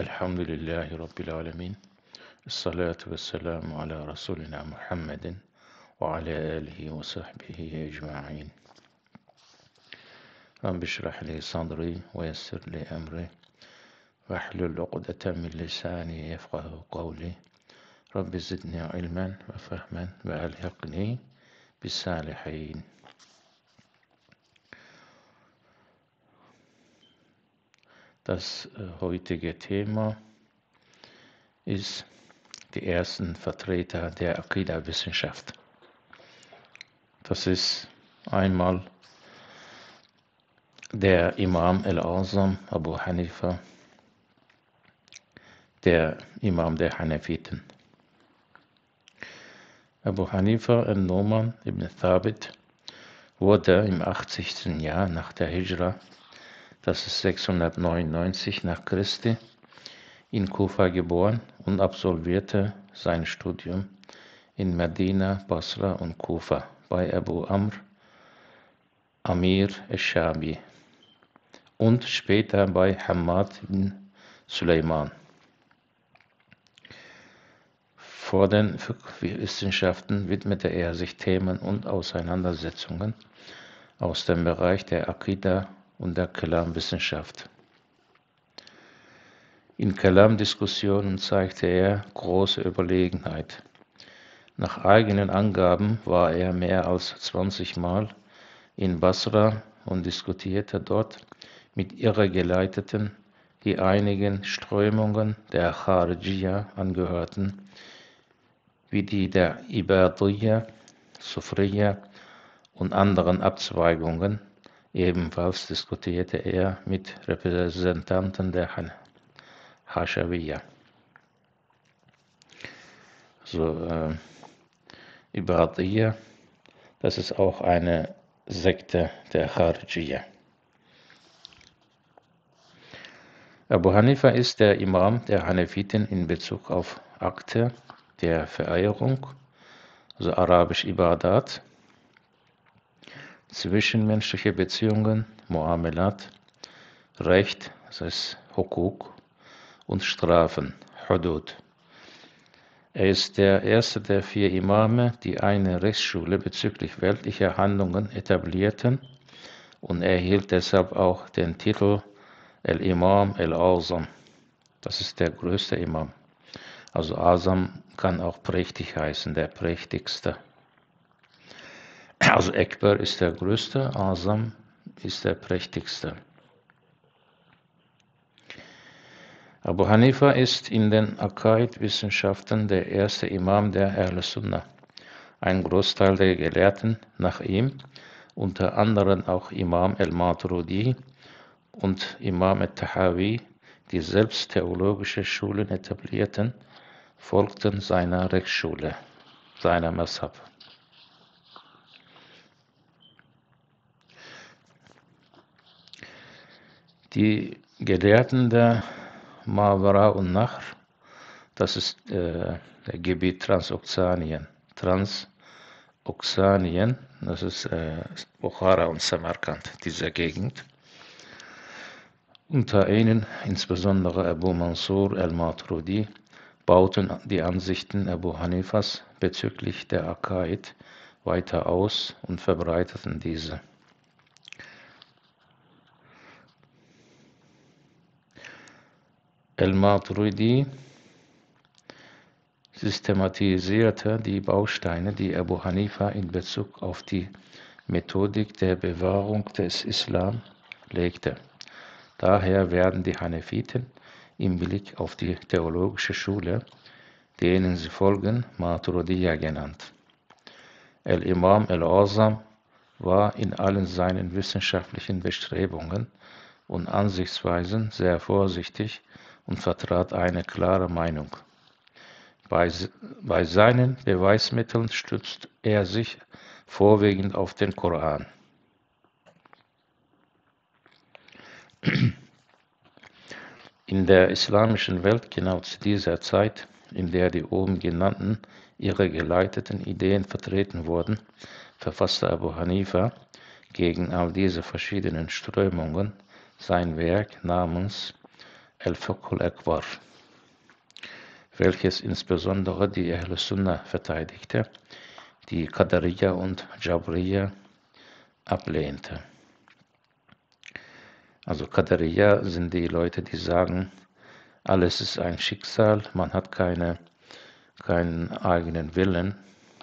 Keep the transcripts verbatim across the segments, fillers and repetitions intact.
Elhamdülillahi Rabbil alemin. Esselatu vesselamu ala Resulina Muhammedin ve ala alihi ve sahbihi ecma'in. Rabbi şrah li sadri ve yessir li emri ve hlul uqdeten min lisani yefqahu kavli. Rabbi zidni ilmen ve fehmen ve elhiqni bis salihin. Das heutige Thema ist die ersten Vertreter der Aqida-Wissenschaft. Das ist einmal der Imam al-Azam Abu Hanifa, der Imam der Hanefiten. Abu Hanifa al-Numan ibn Thabit wurde im achtzigsten Jahr nach der Hijra, das ist sechshundertneunundneunzig nach Christi, in Kufa geboren und absolvierte sein Studium in Medina, Basra und Kufa bei Abu Amr Amir al-Shabi und später bei Hamad ibn Suleiman. Vor den Fiqh-Wissenschaften widmete er sich Themen und Auseinandersetzungen aus dem Bereich der Aqida und der Kalam-Wissenschaft. In Kalam-Diskussionen zeigte er große Überlegenheit. Nach eigenen Angaben war er mehr als zwanzig Mal in Basra und diskutierte dort mit Irregeleiteten, die einigen Strömungen der Kharijiyya angehörten, wie die der Ibadiyya, Sufriyya und anderen Abzweigungen. Ebenfalls diskutierte er mit Repräsentanten der Hashawiyya. So, äh, Ibadiyya, das ist auch eine Sekte der Kharijiyya. Abu Hanifa ist der Imam der Hanefiten in Bezug auf Akte der Verehrung, also arabisch Ibadat, zwischenmenschliche Beziehungen, Muamalat, Recht, das heißt Hukuk, und Strafen, Hudud. Er ist der erste der vier Imame, die eine Rechtsschule bezüglich weltlicher Handlungen etablierten und erhielt deshalb auch den Titel Al-Imam Al-Azam. Das ist der größte Imam. Also Azam kann auch prächtig heißen, der prächtigste. Also Akbar ist der größte, Azam ist der prächtigste. Abu Hanifa ist in den Aqaid-Wissenschaften der erste Imam der Ahl-Sunnah. Ein Großteil der Gelehrten nach ihm, unter anderem auch Imam al-Maturidi und Imam al-Tahawi, die selbst theologische Schulen etablierten, folgten seiner Rechtsschule, seiner Mazhab. Die Gelehrten der Mawara und Nahr, das ist äh, der Gebiet Transoxanien, Transoxanien, das ist äh, Bukhara und Samarkand, diese Gegend. Unter ihnen insbesondere Abu Mansur al-Maturidi bauten die Ansichten Abu Hanifas bezüglich der Aqaid weiter aus und verbreiteten diese. Al-Maturidi systematisierte die Bausteine, die Abu Hanifa in Bezug auf die Methodik der Bewahrung des Islam legte. Daher werden die Hanefiten im Blick auf die theologische Schule, denen sie folgen, Maturidiyya genannt. Al-Imam al-Azam war in allen seinen wissenschaftlichen Bestrebungen und Ansichtsweisen sehr vorsichtig und vertrat eine klare Meinung. Bei, bei seinen Beweismitteln stützt er sich vorwiegend auf den Koran. In der islamischen Welt genau zu dieser Zeit, in der die oben genannten irregeleiteten Ideen vertreten wurden, verfasste Abu Hanifa gegen all diese verschiedenen Strömungen sein Werk namens Al-Fiqh al-Akbar, welches insbesondere die Ahl Sunnah verteidigte, die Qadariya und Jabriya ablehnte. Also Qadariya sind die Leute, die sagen, alles ist ein Schicksal, man hat keine, keinen eigenen Willen.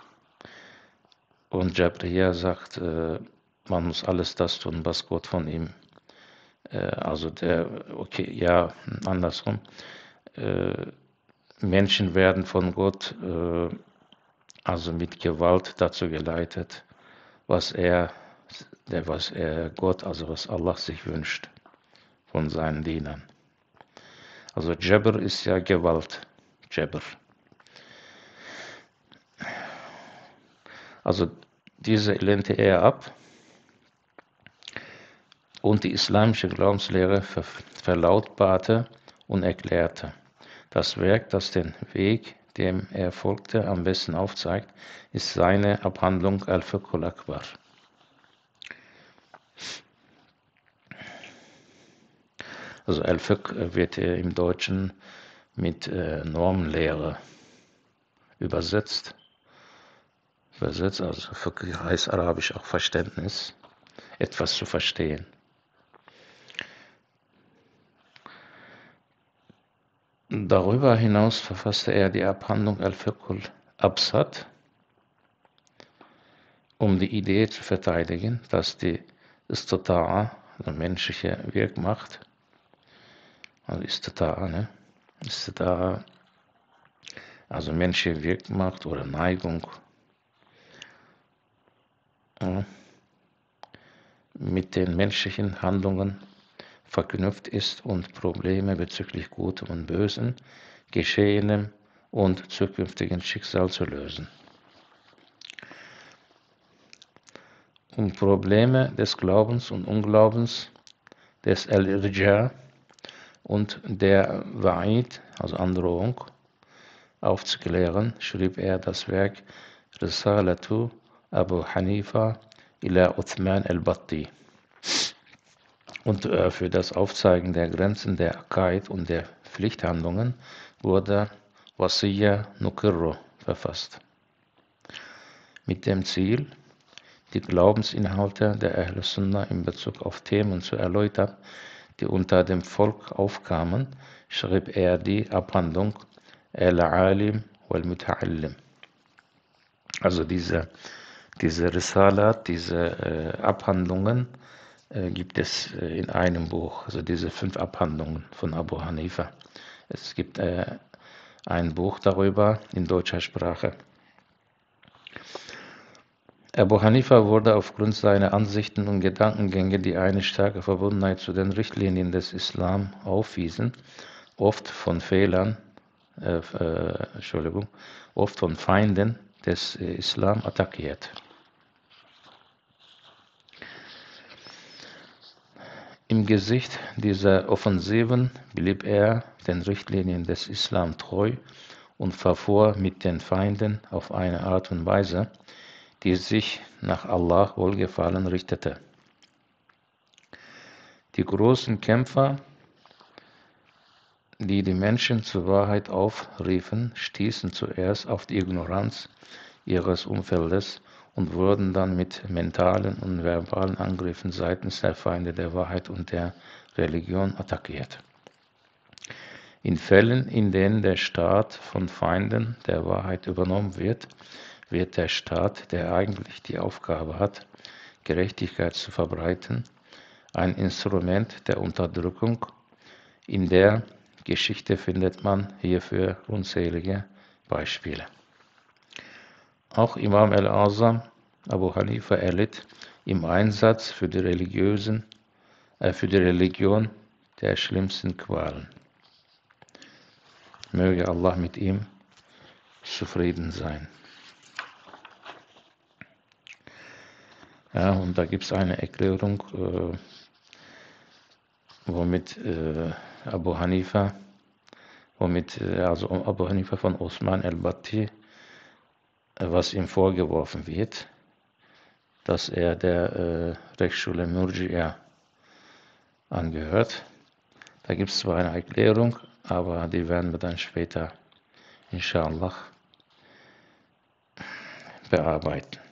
Und Jabriya sagt, äh, man muss alles das tun, was Gott von ihm, äh, also der, okay, ja, andersrum, äh, Menschen werden von Gott, äh, also mit Gewalt dazu geleitet, was er, der, was er Gott, also was Allah sich wünscht von seinen Dienern. Also Jabr ist ja Gewalt, Jabr. Also diese lehnte er ab und die islamische Glaubenslehre ver verlautbarte und erklärte. Das Werk, das den Weg, dem er folgte, am besten aufzeigt, ist seine Abhandlung Al-Fiqh al-Akbar. Also Al-Fiqh wird im Deutschen mit äh, Normenlehre übersetzt. Übersetzt, also Fiqh heißt arabisch auch Verständnis, etwas zu verstehen. Darüber hinaus verfasste er die Abhandlung Al-Fiqh al-Absat, um die Idee zu verteidigen, dass die Istita'a, also menschliche Wirkmacht, also Istita'a, ne? Istita'a, also menschliche Wirkmacht oder Neigung, ja, mit den menschlichen Handlungen verknüpft ist und Probleme bezüglich Gutem und Bösen, Geschehenem und zukünftigen Schicksal zu lösen. Um Probleme des Glaubens und Unglaubens, des Al-Irja und der Wa'id, also Androhung, aufzuklären, schrieb er das Werk Risalatu Abu Hanifa ila Uthman al-Batti. Und äh, für das Aufzeigen der Grenzen der Aqaid und der Pflichthandlungen wurde Wasiyya Nuqirru verfasst. Mit dem Ziel, die Glaubensinhalte der Ahl Sunnah in Bezug auf Themen zu erläutern, die unter dem Volk aufkamen, schrieb er die Abhandlung Al-Alim wal-Muta'allim. Also diese, diese Risalat, diese äh, Abhandlungen äh, gibt es äh, in einem Buch, also diese fünf Abhandlungen von Abu Hanifa. Es gibt äh, ein Buch darüber in deutscher Sprache. Abu Hanifa wurde aufgrund seiner Ansichten und Gedankengänge, die eine starke Verbundenheit zu den Richtlinien des Islam aufwiesen, oft von Fehlern, äh, äh, Entschuldigung, oft von Feinden des äh, Islam attackiert. Im Gesicht dieser Offensiven blieb er den Richtlinien des Islam treu und verfuhr mit den Feinden auf eine Art und Weise, die sich nach Allah Wohlgefallen richtete. Die großen Kämpfer, die die Menschen zur Wahrheit aufriefen, stießen zuerst auf die Ignoranz ihres Umfeldes und wurden dann mit mentalen und verbalen Angriffen seitens der Feinde der Wahrheit und der Religion attackiert. In Fällen, in denen der Staat von Feinden der Wahrheit übernommen wird, wird der Staat, der eigentlich die Aufgabe hat, Gerechtigkeit zu verbreiten, ein Instrument der Unterdrückung. In der Geschichte findet man hierfür unzählige Beispiele. Auch Imam al-Azam Abu Hanifa erlitt im Einsatz für die, religiösen, äh, für die Religion der schlimmsten Qualen. Möge Allah mit ihm zufrieden sein. Ja, und da gibt es eine Erklärung, äh, womit äh, Abu Hanifa, womit äh, also Abu Hanifa von Uthman al-Batti, äh, was ihm vorgeworfen wird, dass er der äh, Rechtsschule Murji'a angehört. Da gibt es zwar eine Erklärung, aber die werden wir dann später, inshallah, bearbeiten.